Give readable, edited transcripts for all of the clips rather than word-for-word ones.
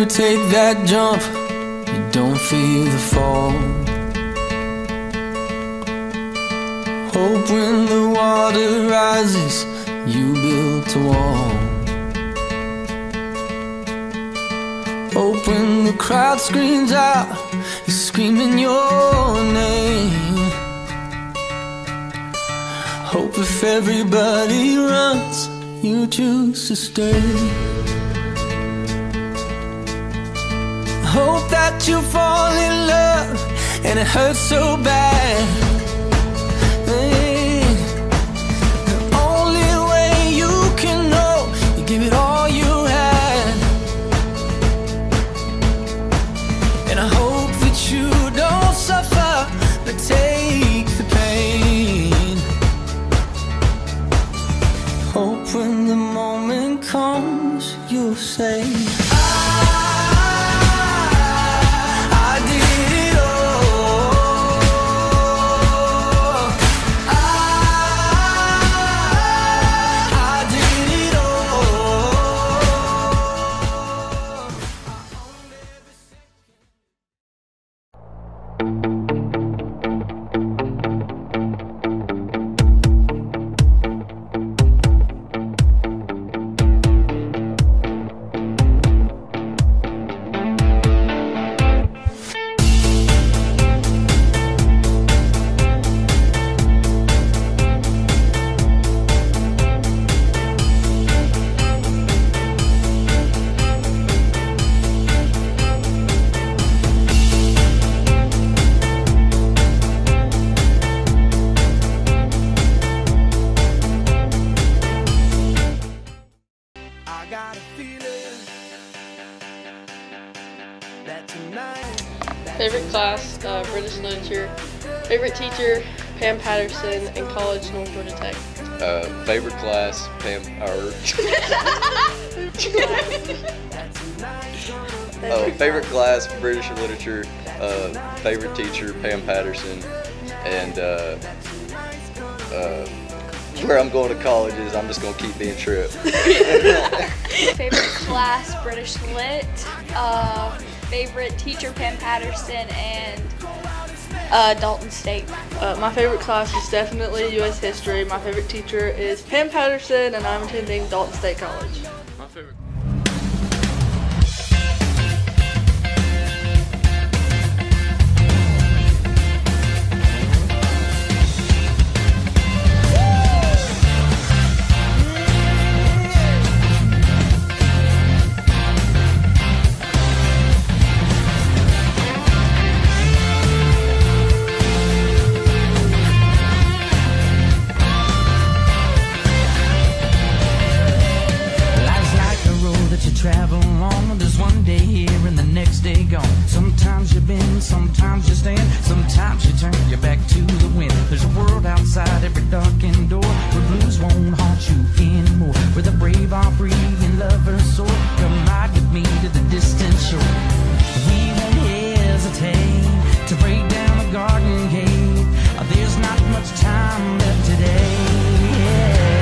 you take that jump, you don't feel the fall. Hope when the water rises, you built a wall. Hope when the crowd screams out, you're screaming your name. Hope if everybody runs, you choose to stay. Hope that you fall in love and it hurts so bad. Hey, the only way you can know, you give it all you had. And I hope that you don't suffer, but take the pain. Hope when the moment comes, you'll say, Favorite class, British Literature. Favorite teacher, Pam Patterson, and college, North Georgia Tech. Favorite class, favorite class, British Literature. Favorite teacher, Pam Patterson, and where I'm going to college is I'm just going to keep being Trip. Favorite class, British Lit. Favorite teacher, Pam Patterson, and Dalton State. My favorite class is definitely U.S. History. My favorite teacher is Pam Patterson, and I'm attending Dalton State College. My favorite. Travel on, there's one day here and the next day gone. Sometimes you bend, sometimes you stand, sometimes you turn your back to the wind. There's a world outside every darkened door, where blues won't haunt you anymore, where the brave are free and lovers soar. Come ride with me to the distant shore. We won't hesitate to break down a garden gate. There's not much time left today.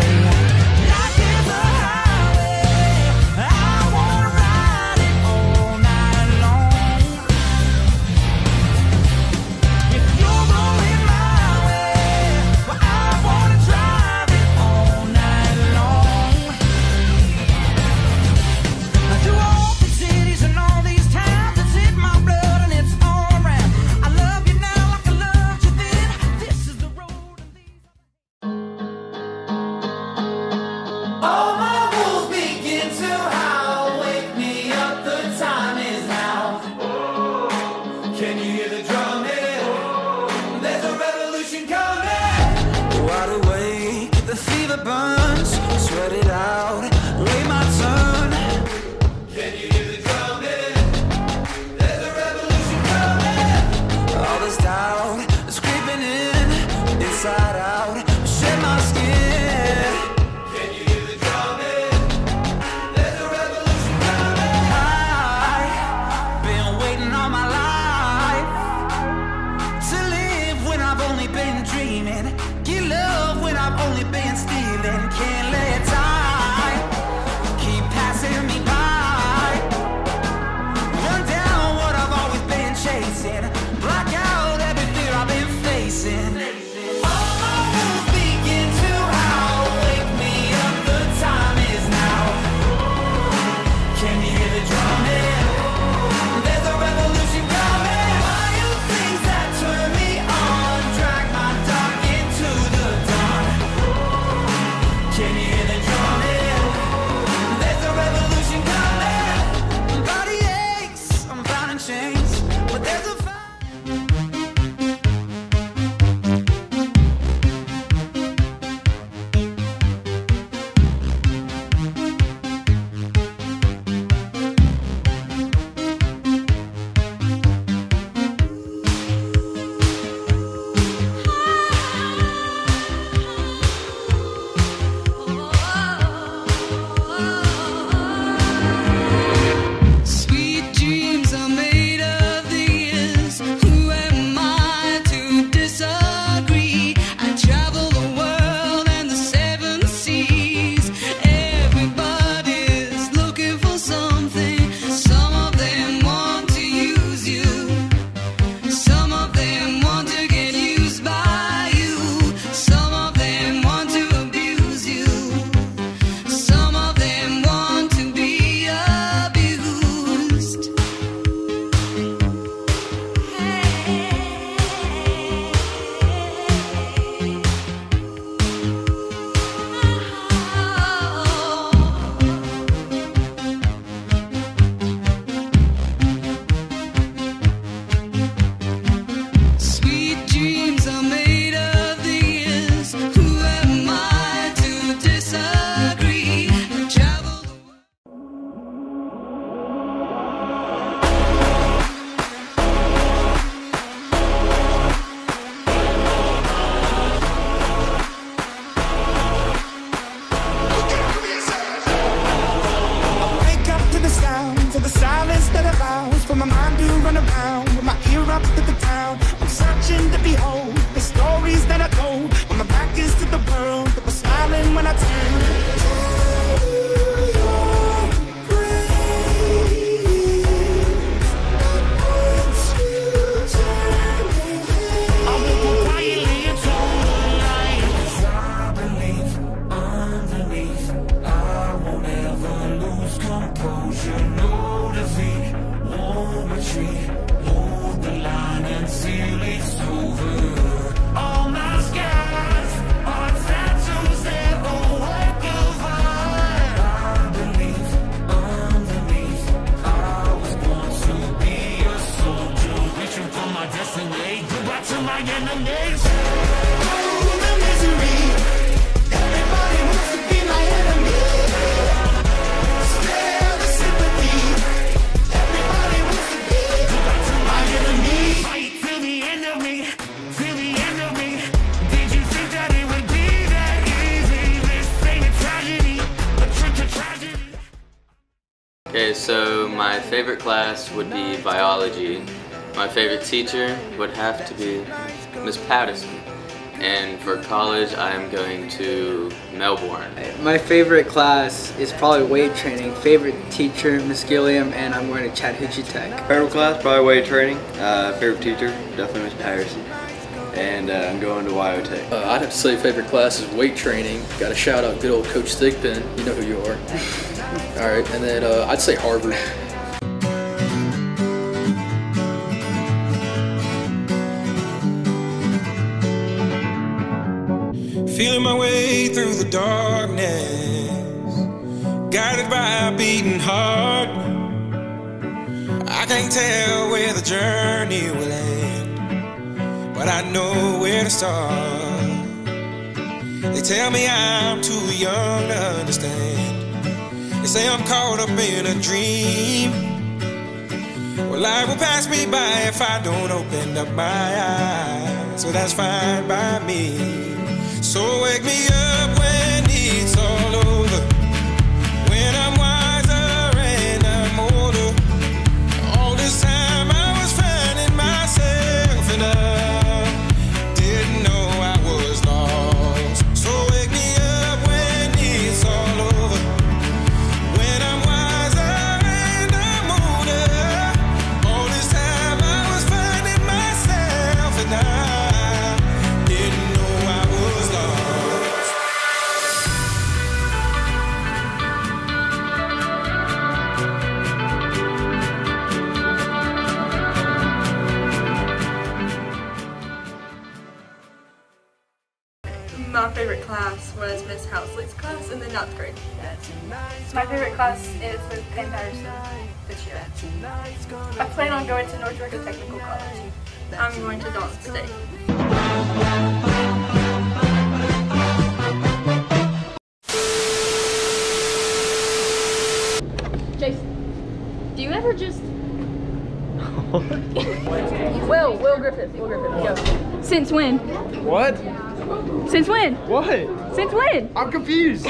Okay, so my favorite class would be biology. My favorite teacher would have to be Miss Patterson. And for college, I'm going to Melbourne. My favorite class is probably weight training. Favorite teacher, Miss Gilliam, and I'm going to Chattahoochee Tech. Favorite class, probably weight training. Favorite teacher, definitely Miss Patterson. And I'm going to Wyotech. I'd have to say favorite class is weight training. Got to shout out good old Coach Thigpen. You know who you are. All right, and then I'd say Harvard. Feeling my way through the darkness, guided by a beating heart. I can't tell where the journey will end, but I know where to start. They tell me I'm too young to understand. They say I'm caught up in a dream. Well, life will pass me by if I don't open up my eyes. So that's fine by me. So wake me up when it's all over, when I'm wiser and I'm older. All this time I was finding myself and I didn't know I was lost. So wake me up when it's all over, when I'm wiser and I'm older. All this time I was finding myself and I didn't know I was lost. My favorite class was Miss Housley's class in the 9th grade. My favorite class is with Penn Patterson this year. I plan on going to North Georgia Technical College. I'm going to Dalton State. Jason, do you ever just... Will Griffith, go. Since when? What? Since when? What? Since when? I'm confused.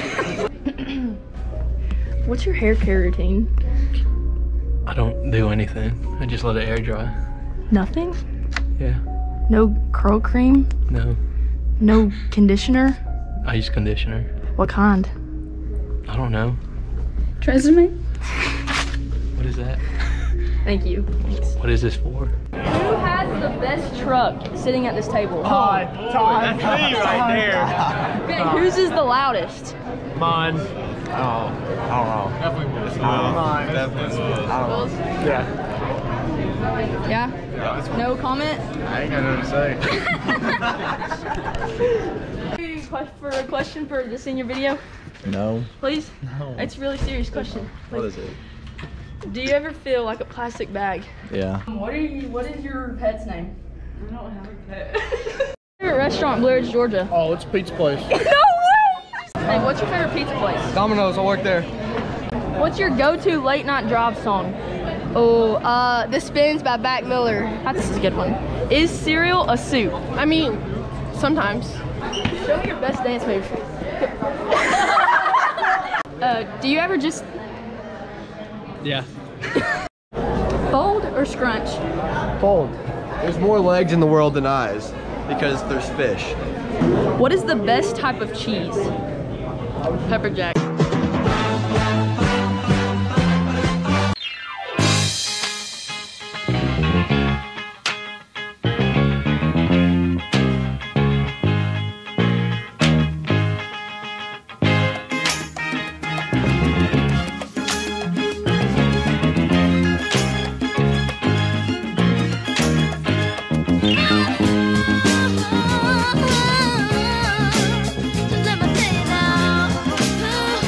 What's your hair care routine? I don't do anything. I just let it air dry. Nothing? Yeah. No curl cream? No. No conditioner? I use conditioner. What kind? I don't know. Tresemme? What is that? Thank you. Thanks. What is this for? Who has the best truck sitting at this table? Todd. That's me right there. Okay, whose is the loudest? Mine. Oh, I don't know. Definitely mine. Definitely. I don't know. Yeah. Yeah? No comment? I ain't got nothing to say. For a question for the senior video? No. Please? No. It's a really serious question. Please. What is it? Do you ever feel like a plastic bag? Yeah. What is your pet's name? I don't have a pet. Favorite restaurant in Blue Ridge, Georgia? Oh, it's a pizza place. No way! Hey, what's your favorite pizza place? Domino's, I work there. What's your go-to late night drive song? Oh, The Spins by Back Miller. This is a good one. Is cereal a soup? I mean, sometimes. Show me your best dance move. Do you ever just Yeah. fold or scrunch? Fold. There's more legs in the world than eyes because there's fish. What is the best type of cheese? Pepper jack. Just let me say now.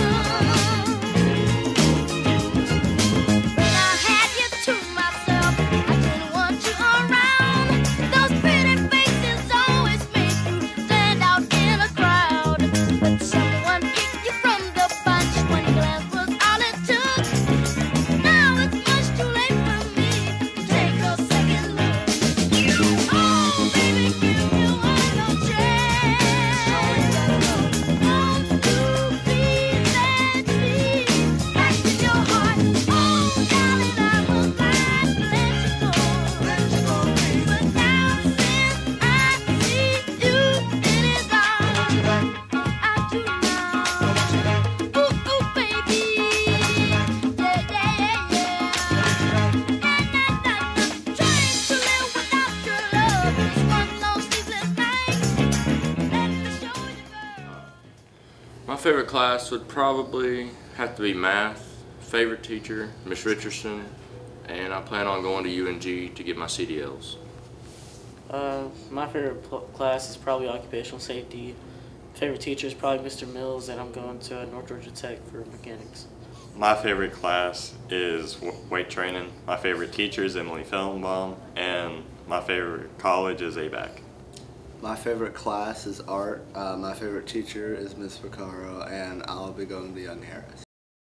favorite class would probably have to be math. Favorite teacher, Miss Richardson, and I plan on going to UNG to get my CDLs. My favorite class is probably occupational safety. Favorite teacher is probably Mr. Mills, and I'm going to North Georgia Tech for mechanics. My favorite class is weight training. My favorite teacher is Emily Fellenbaum, and my favorite college is ABAC. My favorite class is art. My favorite teacher is Ms. Vaccaro, and I'll be going to Young Harris.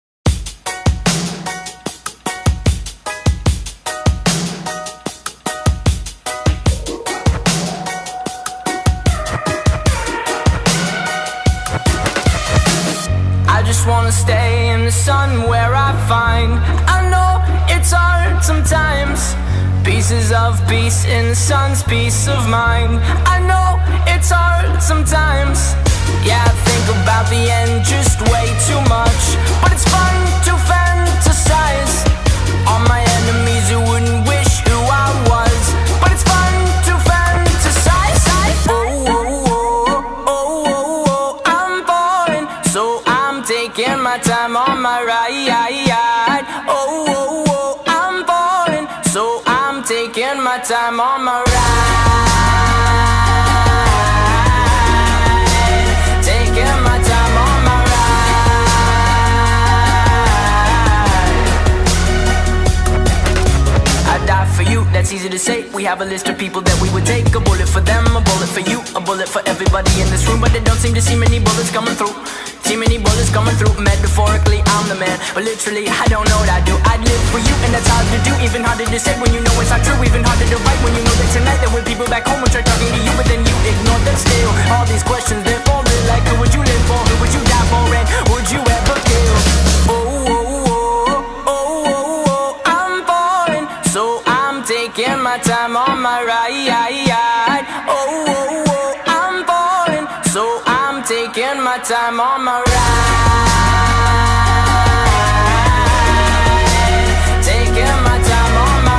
I just wanna stay in the sun where I find I know it's hard sometimes. Pieces of peace in the sun's peace of mind. I know it's hard sometimes. Yeah, I think about the end just way too much, but it's fun to fantasize on my enemies who wouldn't wish who I was, but it's fun to fantasize. Oh, oh, oh, oh, oh, oh, I'm falling, so I'm taking my time on my ride. Oh, oh, oh, I'm falling, so I'm taking my time on my ride. Taking my time on my ride. I die for you, that's easy to say. We have a list of people that we would take. A bullet for them, a bullet for you, a bullet for everybody in this room. But they don't seem to see many bullets coming through. See many bullets coming through. Metaphorically, I'm the man, but literally, I don't know what I do. I'd live for you, and that's hard to do. Even harder to say when you know it's not true. Even harder to write when you know that tonight there were people back home who tried talking to you, but then you ignored them still. All these questions, they're falling like, who would you live for? Who would you die for? And would you ever kill? Oh, oh, oh, oh, oh, oh, I'm falling, so I'm taking my time on my ride. Oh, oh, oh, I'm falling, so I'm taking my time on my ride. Taking my time on my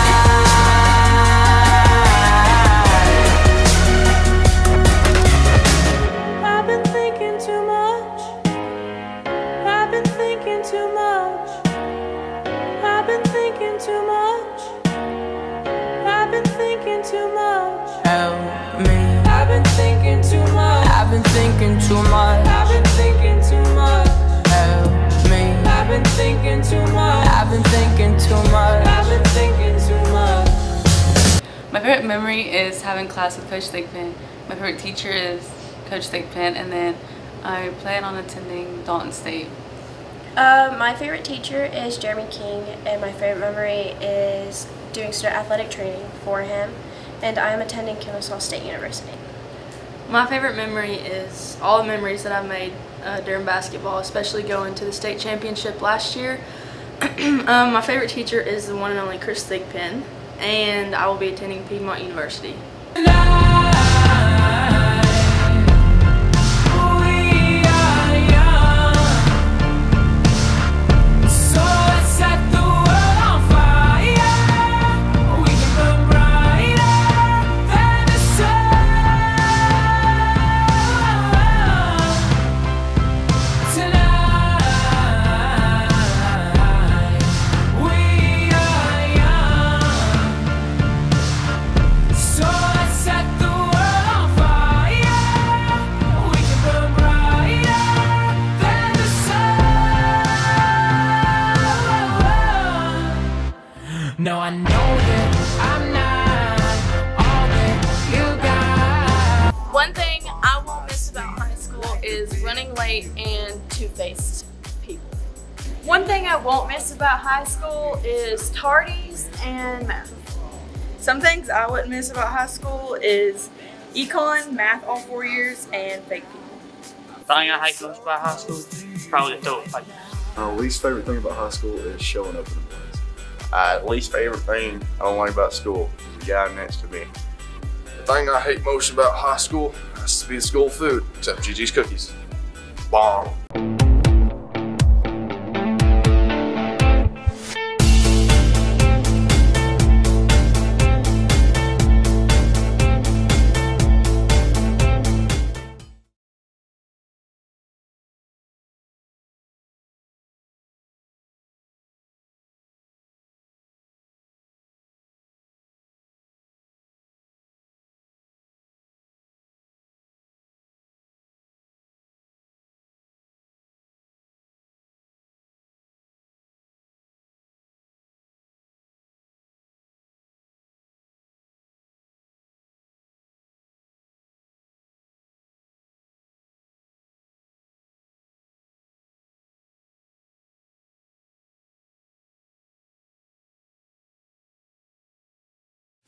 ride. I've been thinking too much. I've been thinking too much. I've been thinking too much. I've been thinking too much. Help me. I've been thinking too much. I've been thinking too much. I've been thinking too much. Help me. I've been thinking too much. I've been thinking too much. I've been thinking too much. My favorite memory is having class with Coach Thigpen. My favorite teacher is Coach Thigpen, and then I plan on attending Dalton State. My favorite teacher is Jeremy King, and my favorite memory is doing student athletic training for him, and I am attending Kennesaw State University. My favorite memory is all the memories that I've made during basketball, especially going to the state championship last year. My favorite teacher is the one and only Chris Thigpen, and I will be attending Piedmont University. No, I know that I'm not all that you got. One thing I won't miss about high school is running late and two-faced people. One thing I won't miss about high school is tardies and math. Some things I wouldn't miss about high school is econ, math all 4 years, and fake people. The thing I hate most about high school is probably the toilet paper. Least favorite thing about high school is showing up in the place. Least favorite thing I don't like about school is the guy next to me. The thing I hate most about high school has to be the school food, except GG's cookies. Bomb.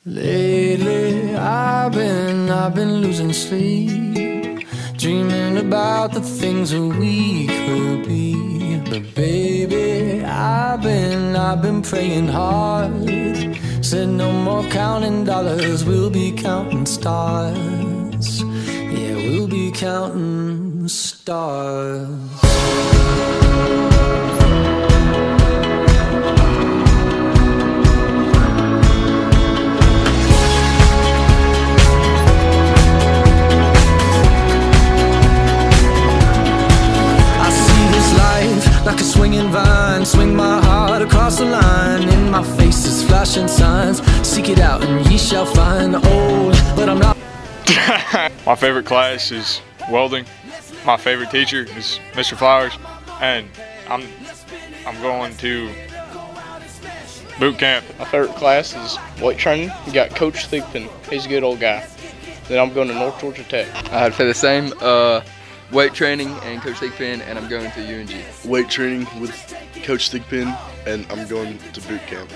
Lately, I've been losing sleep, dreaming about the things that we could be. But baby, I've been praying hard. Said no more counting dollars, we'll be counting stars. Yeah, we'll be counting stars. Like a swinging vine, swing my heart across the line. In my face is flashing signs. Seek it out and ye shall find. Old, but I'm not. My favorite class is welding. My favorite teacher is Mr. Flowers, and I'm going to boot camp. My favorite class is weight training. You got Coach Thigpen. He's a good old guy. Then I'm going to North Georgia Tech. I'd say the same. Weight training and Coach Thigpen, and I'm going to UNG. Weight training with Coach Thigpen, and I'm going to boot camp.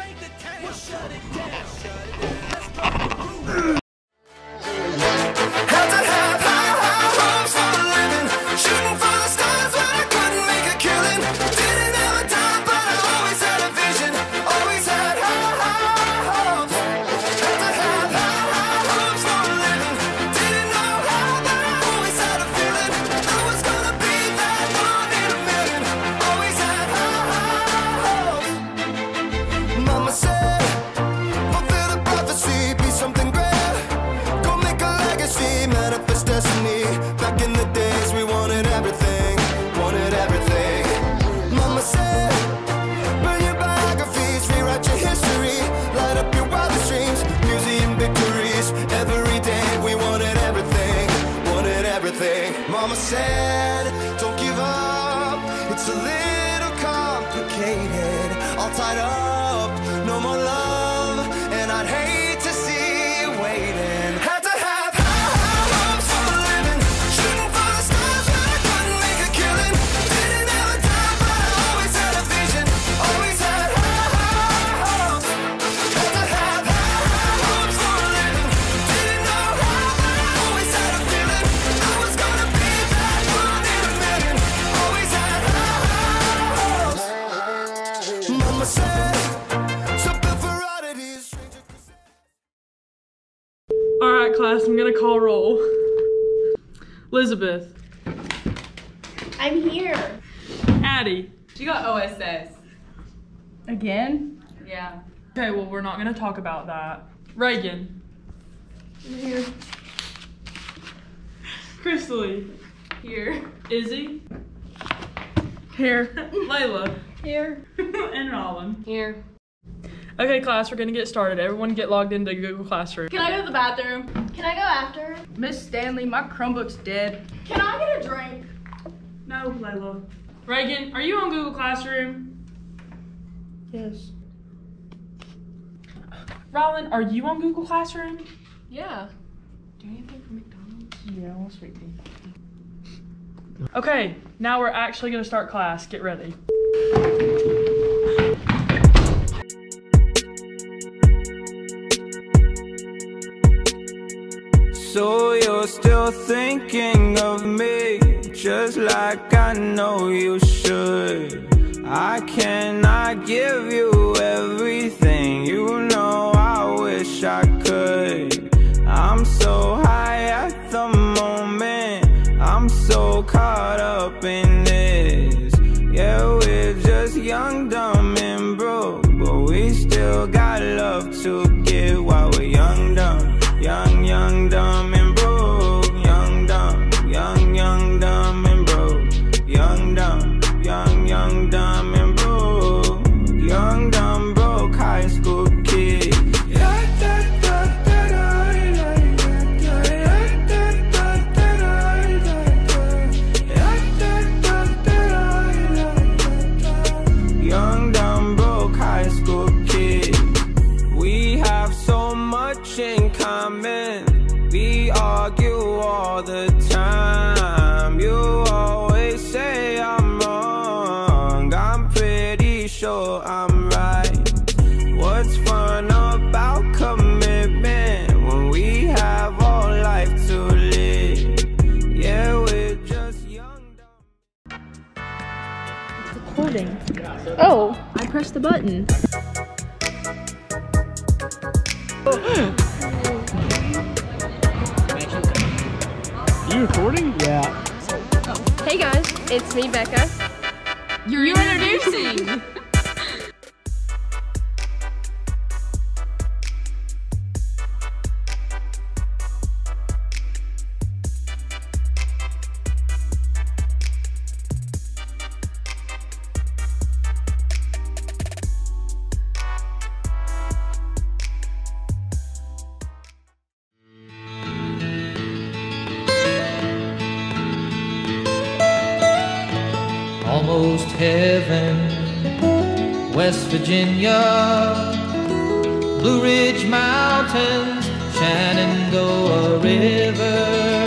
Mama said, don't give up, it's a little complicated, all tied up, no more love, and I'd hate to see you waiting. Had to have high hopes for a living, shooting for the stars, but I couldn't make a killing. Didn't have a time, but I always had a vision, always had high hopes. Had to have high hopes for a living, didn't know how, but I always had a feeling I was gonna be. Alright class, I'm gonna call roll. Elizabeth. I'm here. Addie. She got OSS. Again? Yeah. Okay, well we're not gonna talk about that. Reagan. I'm here. Crystal. Here. Izzy. Here. Layla. Here. And Rollin. Here. Okay class, we're gonna get started. Everyone get logged into Google Classroom. Can I go to the bathroom? Can I go after? Miss Stanley, my Chromebook's dead. Can I get a drink? No, Layla. Reagan, are you on Google Classroom? Yes. Rollin, are you on Google Classroom? Yeah. Do you need anything from McDonald's? Yeah, I'll sweet tea. Okay, now we're actually gonna start class. Get ready. So you're still thinking of me, just like I know you should. I cannot give you everything, you know I wish I could. I'm so high at the moment, I'm so caught up in this. Yeah, we're just young, dumb, and broke, but we still got love to give while we're young, dumb. Young, dumb, and broke. Young, dumb, dumb, and broke. Young, dumb, dumb, and broke. Young, dumb, broke high school kid. Young, dumb, broke high school kid. We have so much in common. We argue all the time. You always say I'm wrong. I'm pretty sure I'm right. What's fun about commitment? recording. Oh. I pressed the button. You recording? Yeah. Hey guys, it's me, Becca. You're introducing! Almost heaven, West Virginia, Blue Ridge Mountains, Shenandoah River.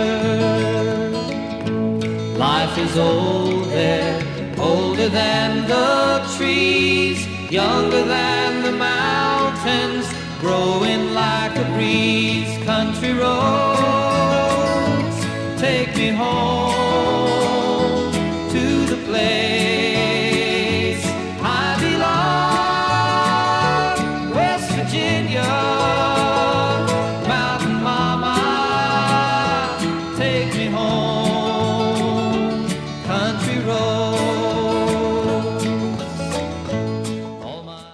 Life is old there, older than the trees, younger than the mountains, growing like a breeze. Country roads, take me home to the place I belong, West Virginia, Mountain Mama, take me home, country roads. All my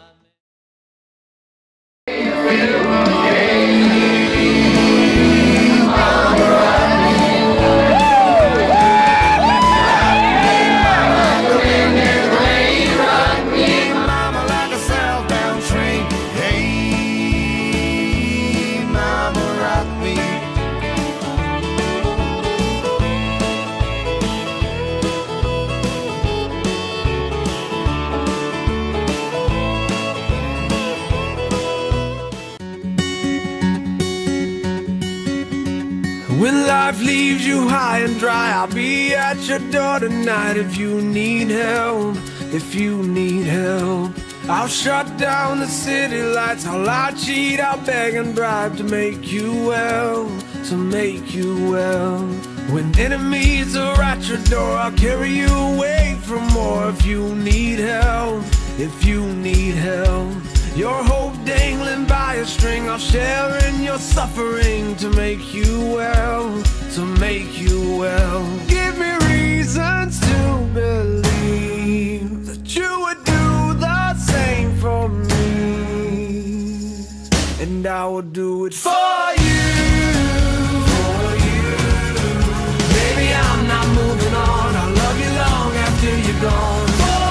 When life leaves you high and dry, I'll be at your door tonight if you need help, if you need help. I'll shut down the city lights, I'll lie, cheat, I'll beg and bribe to make you well, to make you well. When enemies are at your door, I'll carry you away from more if you need help, if you need help. Your hope dangling by a string, I'll share in your suffering to make you well, to make you well. Give me reasons to believe that you would do the same for me, and I will do it for you, for you. Baby, I'm not moving on, I'll love you long after you're gone.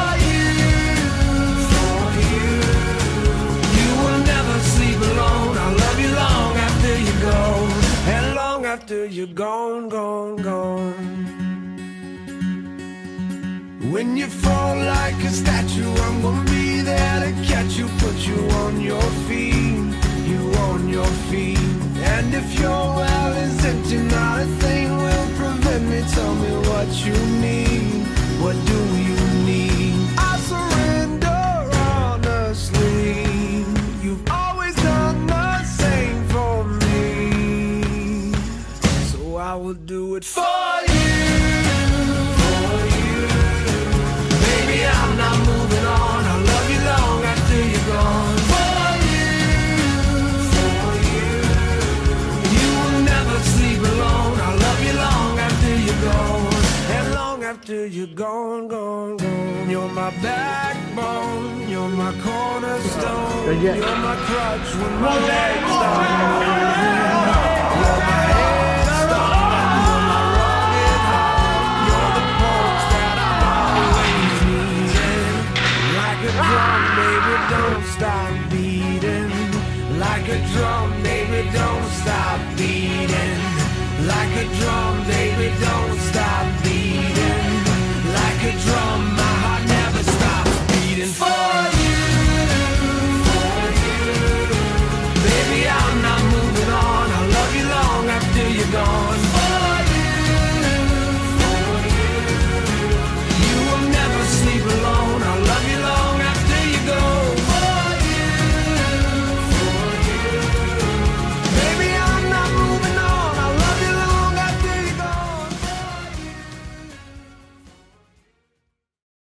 And long after you're gone, gone, gone. When you fall like a statue, I'm gonna be there to catch you, put you on your feet, you on your feet. And if your well is empty, not a thing will prevent me. Tell me what you need, what do you need? I surrender honestly. You've always done the same for me, I will do it for you, for you. Baby, I'm not moving on, I'll love you long after you're gone. For you, for you. You will never sleep alone, I'll love you long after you're gone. And long after you're gone, gone, gone. You're my backbone, you're my cornerstone, you're my crutch when my legs don't move. You're my don't stop beating, like a drum, baby, don't stop beating, like a drum, baby, don't stop beating, like a drum.